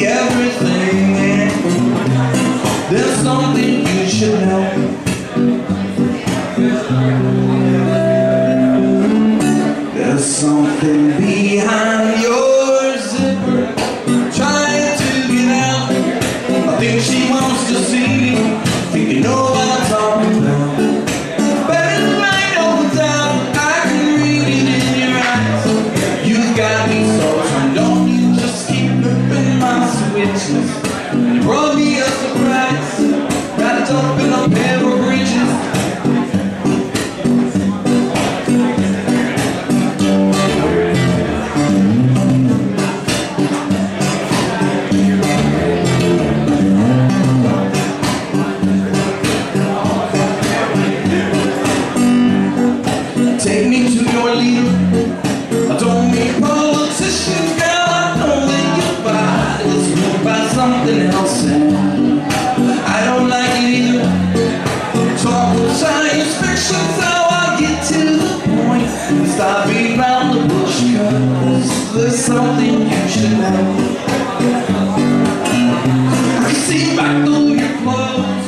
me everything, and there's something you should know. There's something behind your zipper trying to get out. I think she wants to see me. Think you know what I'm talking about. Better right over down, I can read it in your eyes. You got me so turned on, you just keep flipping my switches. You brought me a surprise, wrapped up in a pair of bridges. Take me to your leader. I don't mean politicians, girl. I know that your body is moved by something else, and I don't like it either. Talk of science fiction, so I'll get to the point and stop beating around the bush, 'cause there's something you should know. I can see back through your clothes.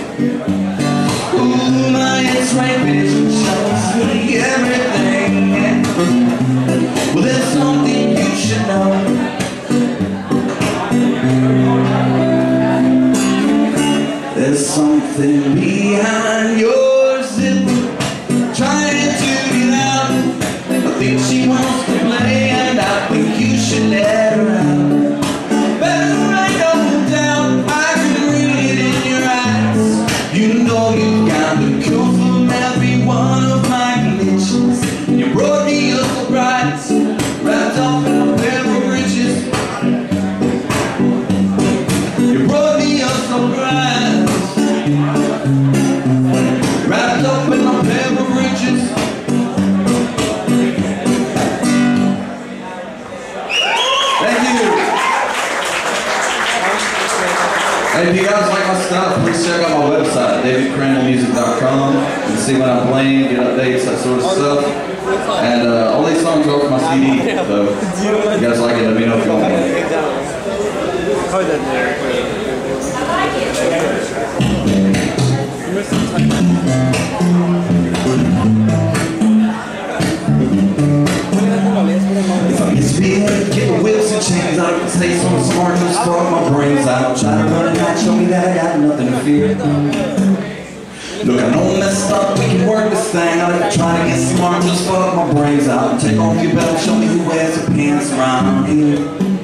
Ooh, my X-ray vision shows me everything. Well, there's something you should know. There's something behind your zipper trying to get out. I think she wants to play, and I think you should let her out. Better right over down, I can read it in your eyes. You know you've got the cure from every one of my glitches. You brought me a surprise, wrapped up in a pair of bridges. You brought me a surprise, wrapped up in a pair of bridges. Thank you. Hey, if you guys like my stuff, please check out my website, davidcrandallmusic.com. You can see when I'm playing, get updates, that sort of stuff. And all these songs are off my CD, so if you guys like it, let me know if you want one. If I misbehave, get my whips and chains out, if I say something smart, just spark my brains out. Try to run and hide, show me that I got nothing to fear. Look, I know I'm messed up, we can work this thing out. If I try to get smart, just fuck my brains out. Take off your belt, show me who wears your pants around here.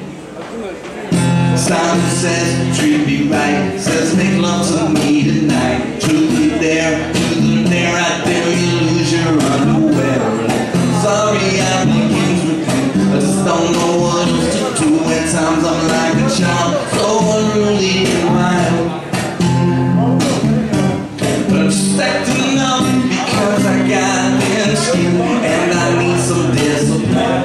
Simon says, treat me right, says make love to me tonight. Truth is there, right there, you lose your underwear. Sorry I play games with you, I just don't know what else to do. At times I'm like a child, so unruly and wild. But I'm just acting up because I got thin skin and I need some discipline.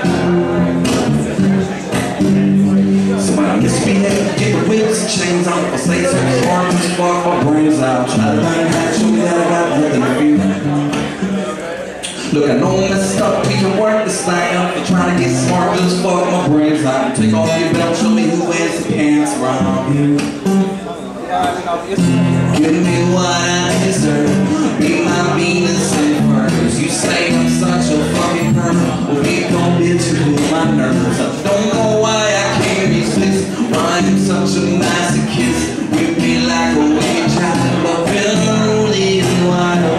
So when I misbehave, get the whips and chains out. If I say something smart, just spark my brains out. Try to learn how to show me that I got nothing to fear. Look, I know I'm messed up, we can work this thing out. If you're trying to get smart, just fuck my brains out. Take off your belt, show me who wears the pants around here. Give me what I deserve, be my Venus and Mars. You say I'm such a fucking pervert, well be gon' bitch and cool my nerves. I don't know why I can't resist, why I'm such a masochist. With me like a wage, I love it unruly and wild.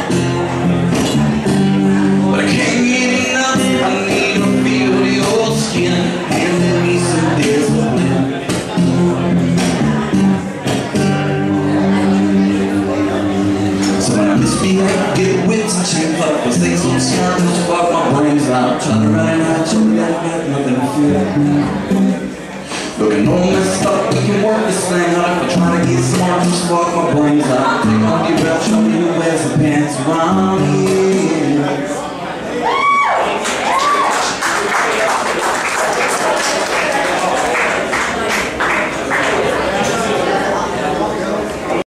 But I can't get enough, I need to feel your skin, handing me some discipline. So when I misbehave, get whips and chains up. I stay so smart, just fuck my brains out. Trying to ride out, show me that I got nothing to fear. Look, I know I'm messed up, we can work this thing out. If I try to get smart, just fuck my brains out. Take off your belt, show me who wears the pants around.